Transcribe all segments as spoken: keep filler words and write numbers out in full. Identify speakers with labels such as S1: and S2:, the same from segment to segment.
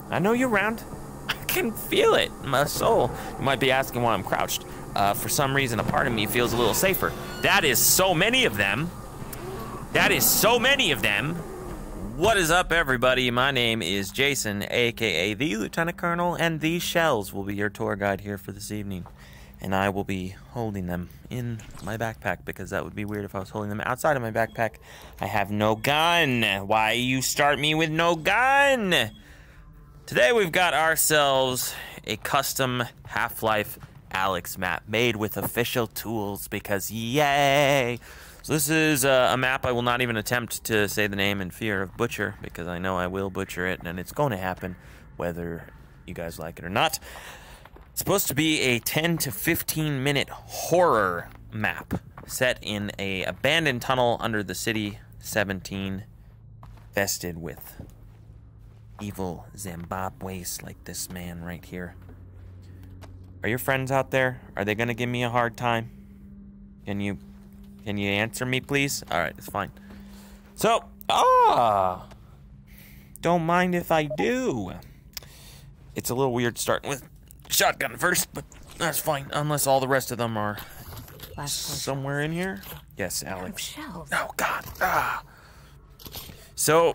S1: I know you're around. I can feel it in my soul. You might be asking why I'm crouched. Uh, for some reason, a part of me feels a little safer. That is so many of them. That is so many of them. What is up, everybody? My name is Jason, aka the Lieutenant Colonel, and these shells will be your tour guide here for this evening. And I will be holding them in my backpack because that would be weird if I was holding them outside of my backpack. I have no gun. Why you start me with no gun? Today we've got ourselves a custom Half-Life Alyx map made with official tools because yay! So this is uh, a map I will not even attempt to say the name in fear of butcher because I know I will butcher it and it's going to happen whether you guys like it or not. It's supposed to be a ten to fifteen minute horror map set in a abandoned tunnel under the city seventeen, vested with evil Zimbabweans like this man right here. Are your friends out there? Are they gonna give me a hard time? Can you can you answer me, please? All right, it's fine. So, ah, don't mind if I do. It's a little weird starting with shotgun first, but that's fine, unless all the rest of them are somewhere in here. Yes, Alex. Oh, God. Ah. So,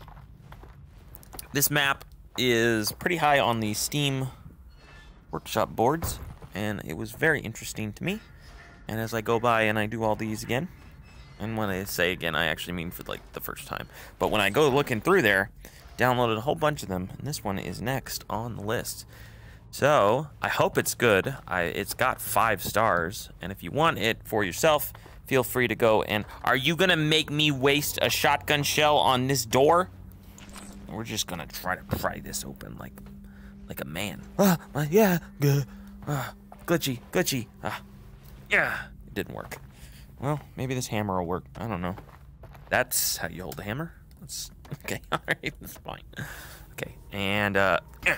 S1: this map is pretty high on the Steam Workshop boards, and it was very interesting to me. And as I go by and I do all these again, and when I say again, I actually mean for like the first time. But when I go looking through there, downloaded a whole bunch of them, and this one is next on the list. So, I hope it's good. I, it's got five stars, and if you want it for yourself, feel free to go and... Are you gonna make me waste a shotgun shell on this door? We're just gonna try to pry this open like like a man. Ah, uh, yeah, good. Ah, glitchy, glitchy. Ah, yeah, it didn't work. Well, maybe this hammer will work. I don't know. That's how you hold a hammer? That's... Okay, alright, that's fine. Okay, and, uh... Yeah.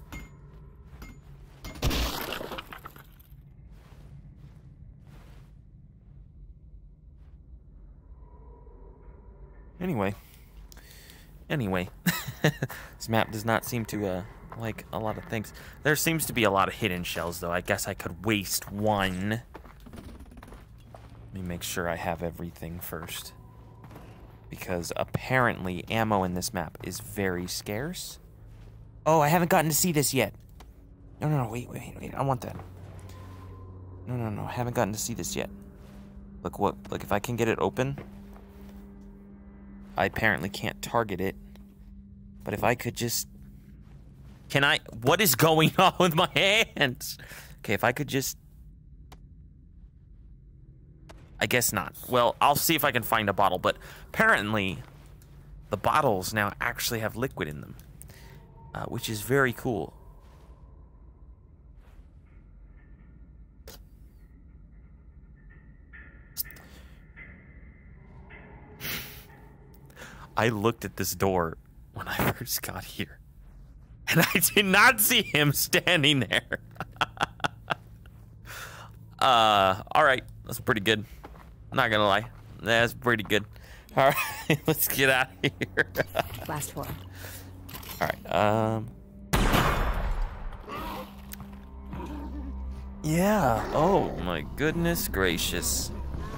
S1: Anyway, anyway, this map does not seem to, uh, like a lot of things. There seems to be a lot of hidden shells, though. I guess I could waste one. Let me make sure I have everything first. Because apparently ammo in this map is very scarce. Oh, I haven't gotten to see this yet. No, no, no, wait, wait, wait, I want that. No, no, no, I haven't gotten to see this yet. Look, what, look, if I can get it open... I apparently can't target it, but if I could just... Can I... What is going on with my hands? Okay, if I could just... I guess not. Well, I'll see if I can find a bottle, but apparently the bottles now actually have liquid in them, uh, which is very cool. I looked at this door when I first got here, and I did not see him standing there. uh, all right, that's pretty good. Not gonna lie, that's pretty good. All right, let's get out of here.
S2: Last one.
S1: All right. Um. Yeah. Oh my goodness gracious.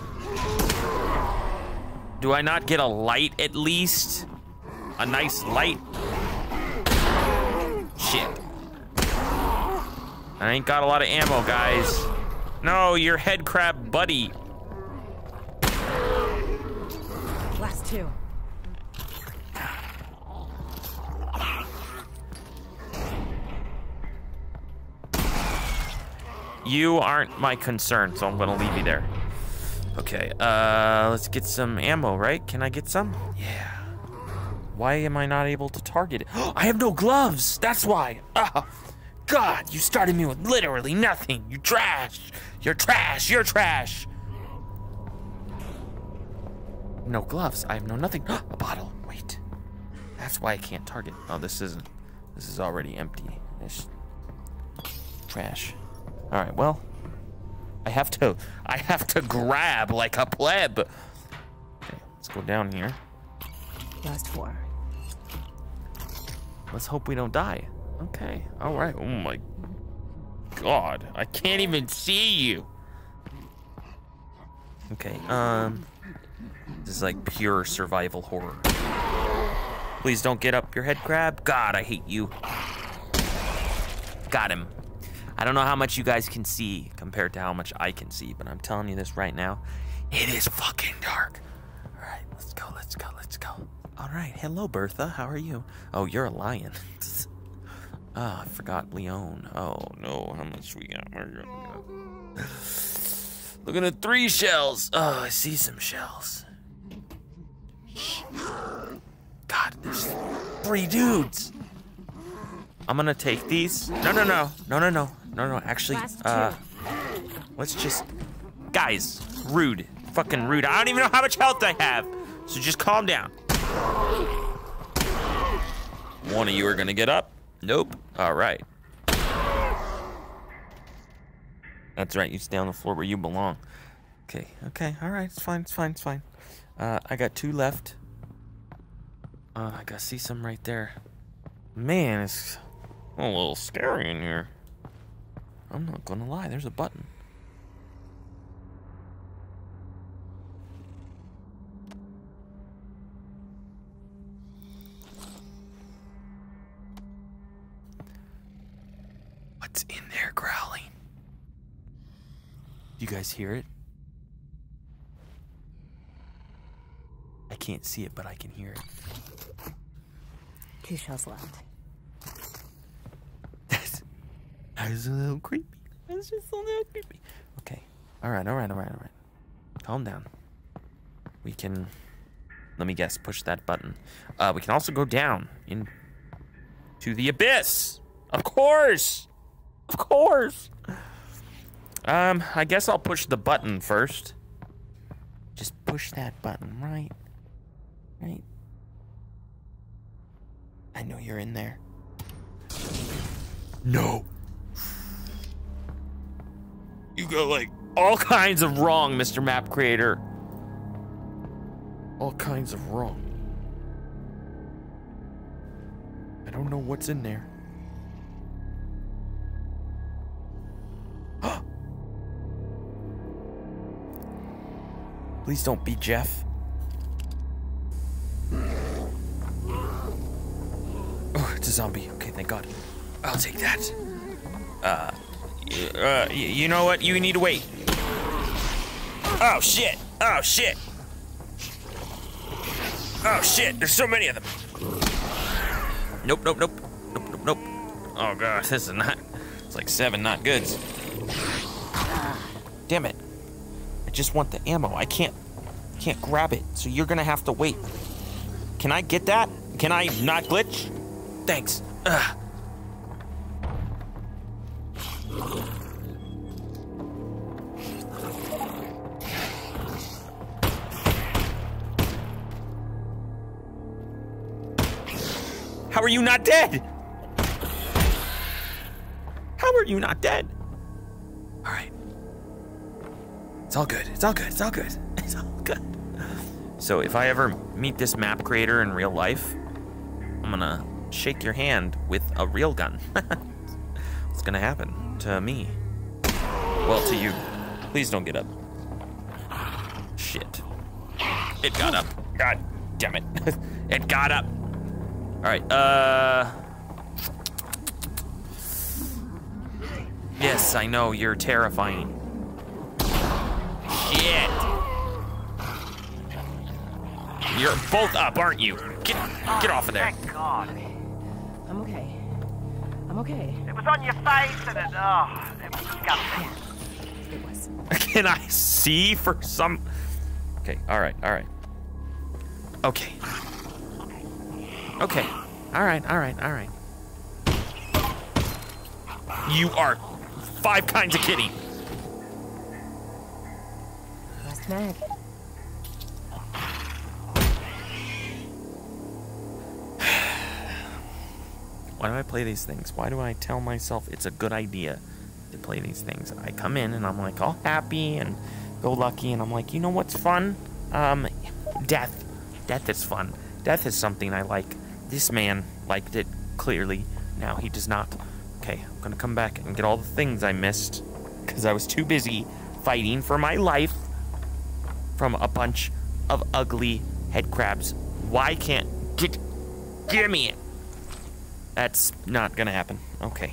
S1: Do I not get a light at least? A nice light? Shit. I ain't got a lot of ammo, guys. No, your head crab buddy.
S2: Last two.
S1: You aren't my concern, so I'm gonna leave you there. Okay, uh, let's get some ammo, right? Can I get some? Yeah. Why am I not able to target it? I have no gloves! That's why! Oh, God, you started me with literally nothing! You trash! You're trash! You're trash! No gloves. I have no nothing. A bottle. Wait. That's why I can't target. Oh, this isn't. This is already empty. It's trash. Alright, well. I have to, I have to grab like a pleb. Okay, let's go down here.
S2: Last four.
S1: Let's hope we don't die. Okay, all right. Oh my God, I can't even see you. Okay, um, this is like pure survival horror. Please don't get up your head, crab. God, I hate you. Got him. I don't know how much you guys can see compared to how much I can see, but I'm telling you this right now, it is fucking dark. All right, let's go, let's go, let's go. All right, hello, Bertha. How are you? Oh, you're a lion. Ah, oh, I forgot Leon. Oh, no, how much we got? Looking at three shells. Oh, I see some shells. God, there's three dudes. I'm gonna take these. No, no, no, no, no, no, no, no. Actually, uh, let's just, guys, rude, fucking rude. I don't even know how much health I have, so just calm down. One of you are gonna get up. Nope. All right. That's right. You stay on the floor where you belong. Okay. Okay. All right. It's fine. It's fine. It's fine. Uh, I got two left. Uh, I got see some right there. Man, it's a little scary in here. I'm not gonna lie. There's a button. What's in there growling? You guys hear it? I can't see it, but I can hear it.
S2: Two shells left.
S1: That's, that was a little creepy. That's just a little creepy. Okay. All right, all right, all right, all right. Calm down. We can, let me guess, push that button. Uh, we can also go down in to the abyss. Of course. Of course. Um, I guess I'll push the button first. Just push that button, right? Right. I know you're in there. No. You go like all kinds of wrong, Mister Map Creator. All kinds of wrong. I don't know what's in there. Please don't be Jeff. Oh, it's a zombie. Okay, thank God. I'll take that. Uh, uh, you know what? You need to wait. Oh, shit. Oh, shit. Oh, shit. There's so many of them. Nope, nope, nope. Nope, nope, nope. Oh, God. This is not... It's like seven not goods. Damn it. I just want the ammo. I can't... Can't grab it, so you're gonna have to wait. Can I get that? Can I not glitch? Thanks. Ugh. How are you not dead? How are you not dead? All right. It's all good. It's all good. It's all good. It's all good. So if I ever meet this map creator in real life, I'm gonna shake your hand with a real gun. What's gonna happen to me? Well, to you. Please don't get up. Shit. It got up. God damn it. It got up. All right, uh... Yes, I know, you're terrifying. Shit. You're both up, aren't you? Get, get off of there.
S3: Thank God.
S2: I'm okay. I'm okay.
S3: It was on your face and it, oh, it was disgusting.
S2: Yeah, it was.
S1: Can I see for some... Okay, all right, all right. Okay. Okay. All right, all right, all right. You are five kinds of kidding.
S2: Last mag.
S1: Why do I play these things? Why do I tell myself it's a good idea to play these things? I come in and I'm like all happy and go lucky and I'm like, you know what's fun? Um, death. Death is fun. Death is something I like. This man liked it clearly. Now he does not. Okay, I'm gonna come back and get all the things I missed because I was too busy fighting for my life from a bunch of ugly head crabs. Why can't... Get, give me it! That's not gonna happen. Okay.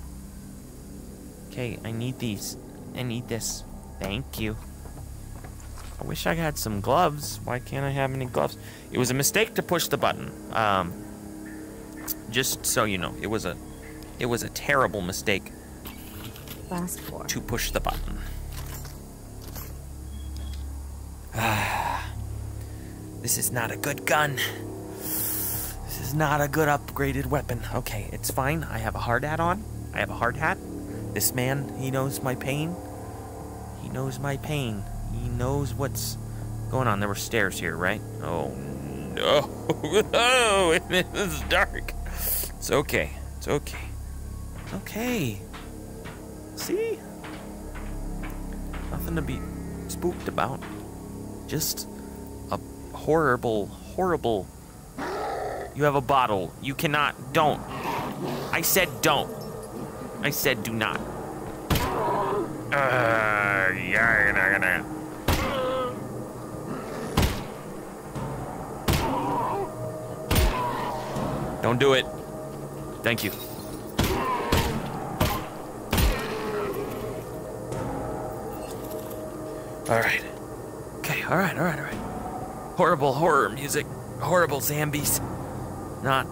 S1: Okay, I need these. I need this. Thank you. I wish I had some gloves. Why can't I have any gloves? It was a mistake to push the button. Um, just so you know, it was a, it was a terrible mistake.
S2: Last floor.
S1: To push the button. This is not a good gun. This is not a good upgraded weapon. Okay, it's fine. I have a hard hat on. I have a hard hat. This man, he knows my pain. He knows my pain. He knows what's going on. There were stairs here, right? Oh, no. Oh, this is dark. It's okay. It's okay. It's okay. See? Nothing to be spooked about. Just a horrible, horrible... You have a bottle. You cannot... Don't. I said don't. I said do not. Uh, yeah, nah, nah. Don't do it. Thank you. Alright. Okay, alright, alright, alright. Horrible horror music. Horrible zombies. Not.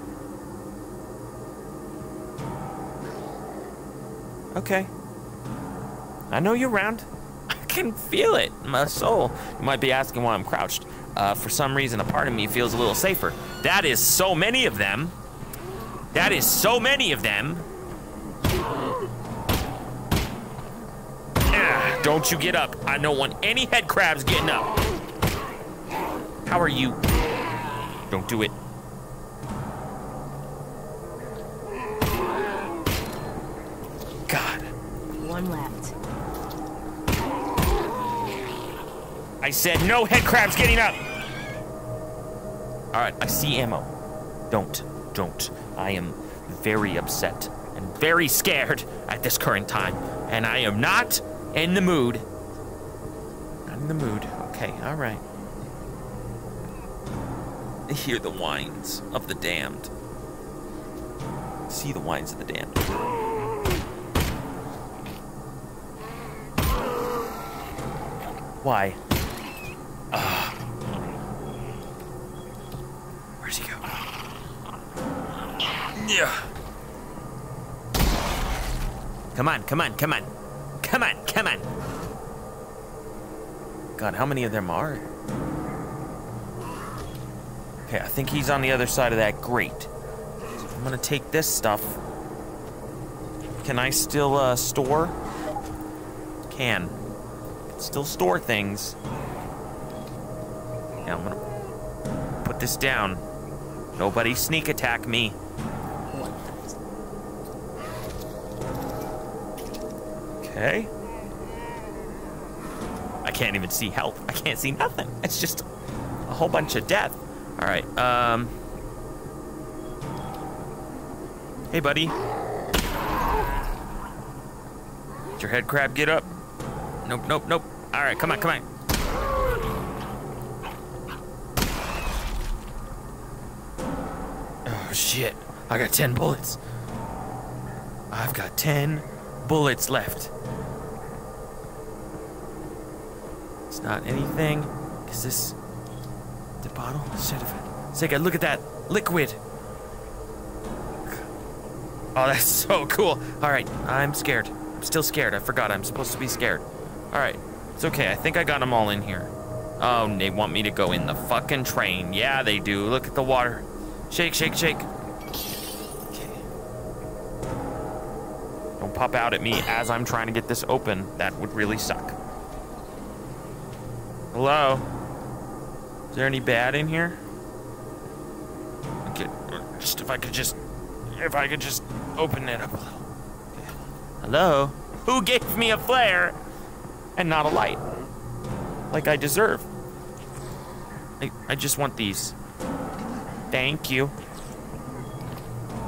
S1: Okay. I know you're around. I can feel it in my soul. You might be asking why I'm crouched. Uh, for some reason, a part of me feels a little safer. That is so many of them. That is so many of them. Ah, don't you get up. I don't want any head crabs getting up. How are you? Don't do it. God.
S2: One left.
S1: I said no head crabs getting up. All right, I see ammo. Don't, don't. I am very upset and very scared at this current time, and I am not in the mood. Not in the mood. Okay, all right. I hear the whines of the damned. See the whines of the damned. Why? Uh, where's he go? Yeah. Come on, come on, come on. Come on, come on. God, how many of them are there? Okay, I think he's on the other side of that grate. So I'm gonna take this stuff. Can I still uh, store? Can. Can still store things. Yeah, I'm gonna put this down. Nobody sneak attack me. Okay. I can't even see health. I can't see nothing. It's just a whole bunch of death. All right. Um. Hey, buddy. Did your head crab get up? Nope, nope, nope. All right, come on, come on. Oh, shit. I got ten bullets. I've got ten bullets left. It's not anything. Is this the bottle? Shit. Sega, look at that liquid. Oh, that's so cool. All right, I'm scared. I'm still scared. I forgot I'm supposed to be scared. All right, it's okay. I think I got them all in here. Oh, they want me to go in the fucking train. Yeah, they do. Look at the water. Shake, shake, shake. Okay. Don't pop out at me as I'm trying to get this open. That would really suck. Hello? Is there any bad in here? Okay, just if I could just, if I could just open it up a little. Okay. Hello? Who gave me a flare and not a light? Like I deserve. I, I just want these. Thank you.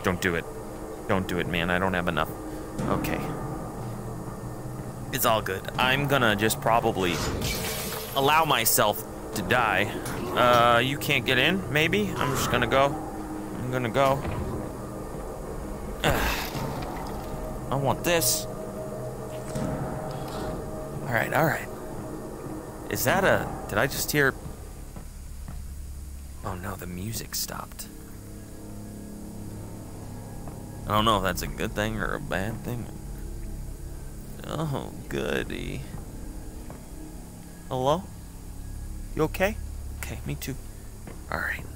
S1: Don't do it. Don't do it, man. I don't have enough. Okay. It's all good. I'm gonna just probably allow myself to die. Uh, you can't get in, maybe? I'm just gonna go. I'm gonna go. I want this. Alright, alright. Is that a... Did I just hear... Oh no, the music stopped. I don't know if that's a good thing or a bad thing. Oh, goody. Hello? You okay? Okay, me too. Alright.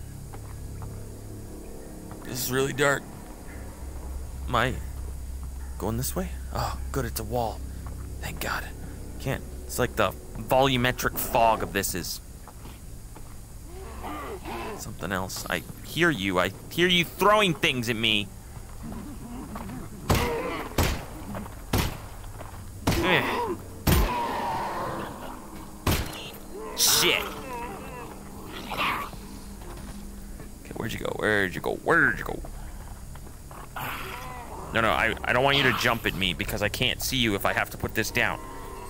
S1: This is really dark. Am I going this way? Oh, good, it's a wall. Thank God. Can't. It's like the volumetric fog of this is something else. I hear you. I hear you throwing things at me. Shit. Okay, where'd you go? Where'd you go? Where'd you go? No, no, I, I don't want you to jump at me because I can't see you if I have to put this down.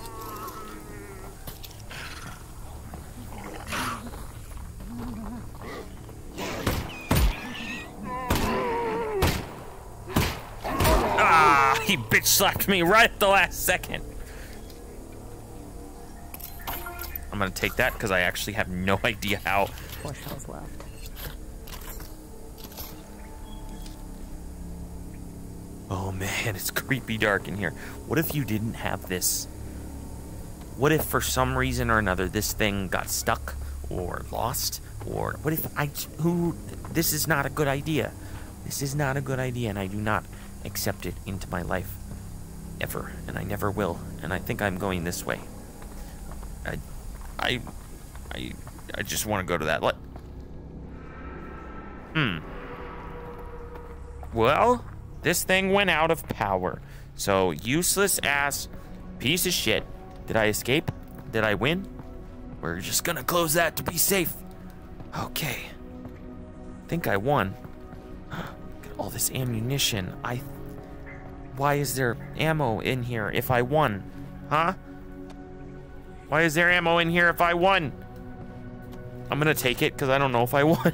S1: Ah, he bitch slapped me right at the last second. I'm gonna take that because I actually have no idea how.
S2: Four shells left.
S1: Oh man, it's creepy dark in here. What if you didn't have this? What if for some reason or another this thing got stuck or lost? Or what if I, who, this is not a good idea. This is not a good idea and I do not accept it into my life. Ever. And I never will. And I think I'm going this way. I, I, I, I just want to go to that. Let. Hmm. Well, this thing went out of power. So, useless ass piece of shit. Did I escape? Did I win? We're just gonna close that to be safe. Okay. Think I won. Look at all this ammunition. I... Why is there ammo in here if I won? Huh? Why is there ammo in here if I won? I'm gonna take it because I don't know if I won.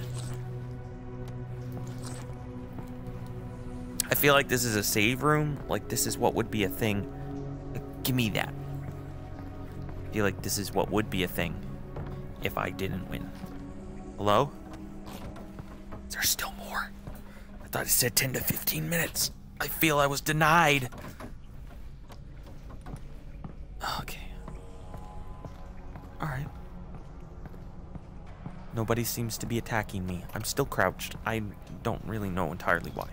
S1: I feel like this is a save room. Like this is what would be a thing. Give me that. I feel like this is what would be a thing if I didn't win. Hello? Is there still more? I thought it said ten to fifteen minutes. I feel I was denied. Okay. Alright. Nobody seems to be attacking me. I'm still crouched. I don't really know entirely why.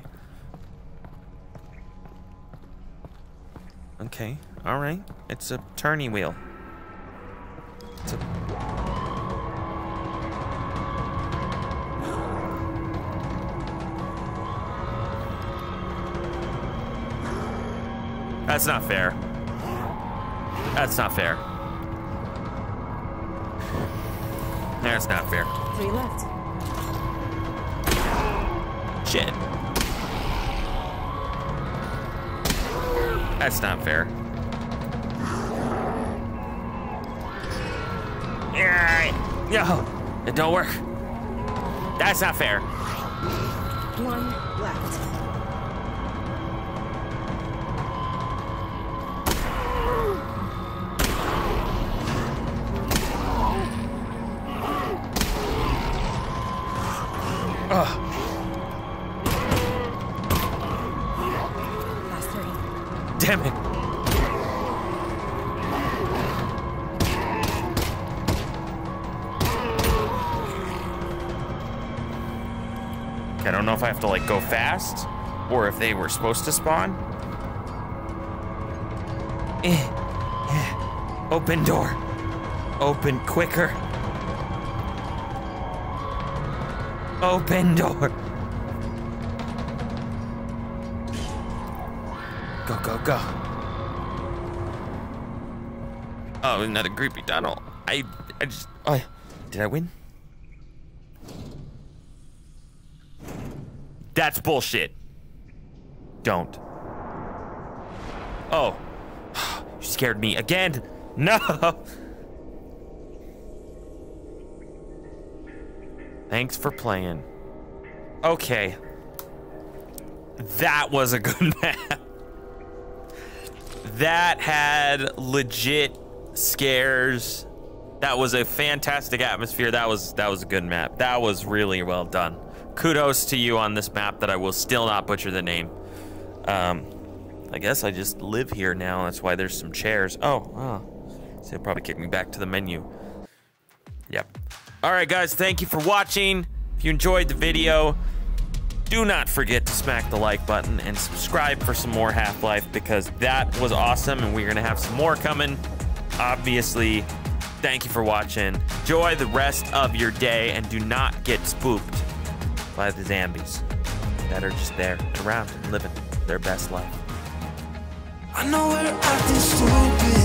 S1: Okay, alright. It's a turny wheel. It's a... That's not fair. That's not fair. That's not fair.
S2: Three left.
S1: Shit. That's not fair. Yeah, no, it don't work. That's not fair.
S2: One left.
S1: Ugh.
S2: Last three.
S1: Damn it. I don't know if I have to like go fast or if they were supposed to spawn. Eh, eh. Open door. Open quicker. Open door. Go, go, go. Oh, another creepy tunnel. I, I just, oh, did I win? That's bullshit. Don't. Oh. You scared me again. No. Thanks for playing. Okay. That was a good map. That had legit scares. That was a fantastic atmosphere. That was that was a good map. That was really well done. Kudos to you on this map that I will still not butcher the name. Um, I guess I just live here now. That's why there's some chairs. Oh, oh. So they'll probably kick me back to the menu. Yep. All right, guys. Thank you for watching. If you enjoyed the video, do not forget to smack the like button and subscribe for some more Half-Life, because that was awesome and we're gonna have some more coming. Obviously, thank you for watching. Enjoy the rest of your day and do not get spooked by the zombies that are just there around and living their best life.
S4: I know we're acting stupid.